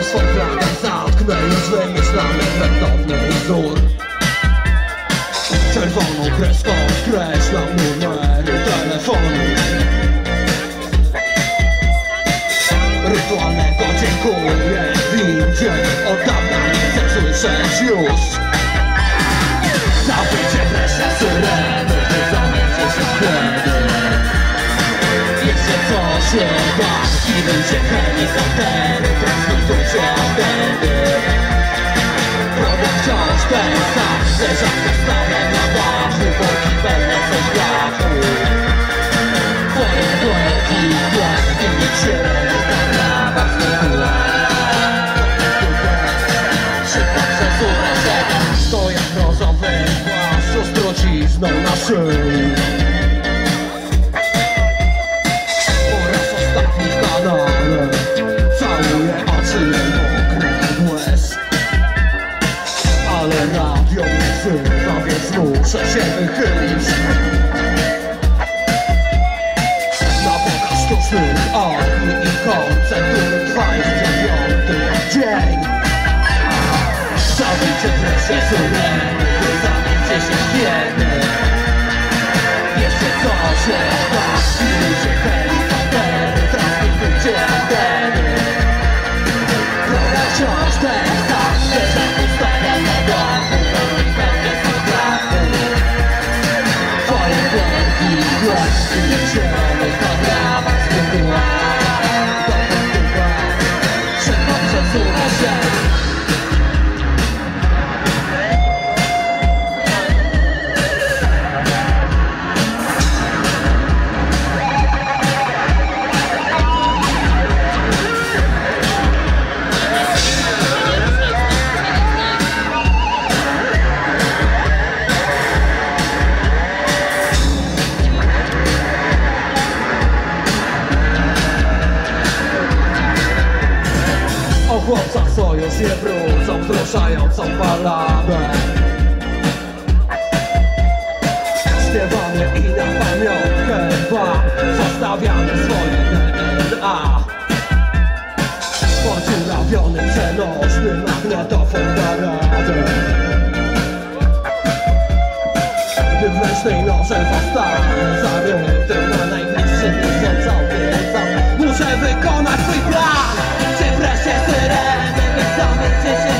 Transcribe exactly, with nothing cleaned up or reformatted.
swą flagę zatknę już wymyślany wędowny wzór. Czerwoną kreską skreślam numery telefonu. Rytualnego dziękuję windzie, od dawna nie chcę słyszeć już. Zabijcie wreszcie syreny, by zamknięcie się wtedy. Jeśli coś się da, skidujcie helikoptery, transmitujcie anteny. Problem wciąż ten sam, leżący stawia na dachu, worki pełne coś dachu. Twoje błęki, błęki, syreny na brawach zwykłe. Szybko przesunę się, stoję w brązowym płaszczu z trucizną na szyi. Po raz ostatni w kanale całuję oczy mokrych łez. Ale radio nie wzywa, więc muszę się wychylić na pokaz sztucznych ogni i koncert, który trwa już dziewiąty dzień. Zabijcie wreszcie syreny, by zamknięcie się hieny. Jeszcze coś się da, skidujcie helikoptery, transmitujcie anteny. Problem wciąż ten sam, leżaku stawia na dachu, pełni pewnie strachu. Twoje błęki, błęki, zielonych na brawach zwykłe. Szybko przesunę się. O chłopcach, co już nie wrócą, wzruszającą balladę śpiewamy i na pamiątkę wam zostawiamy swoje D N A. Podziurawiony przenośny magnetofon da radę. Gdy w leśnej noże zostanę zaryty na najbliższym miesiącu, muszę wykonać swój plan. Czy wreszcie syreny, by zamknięcie się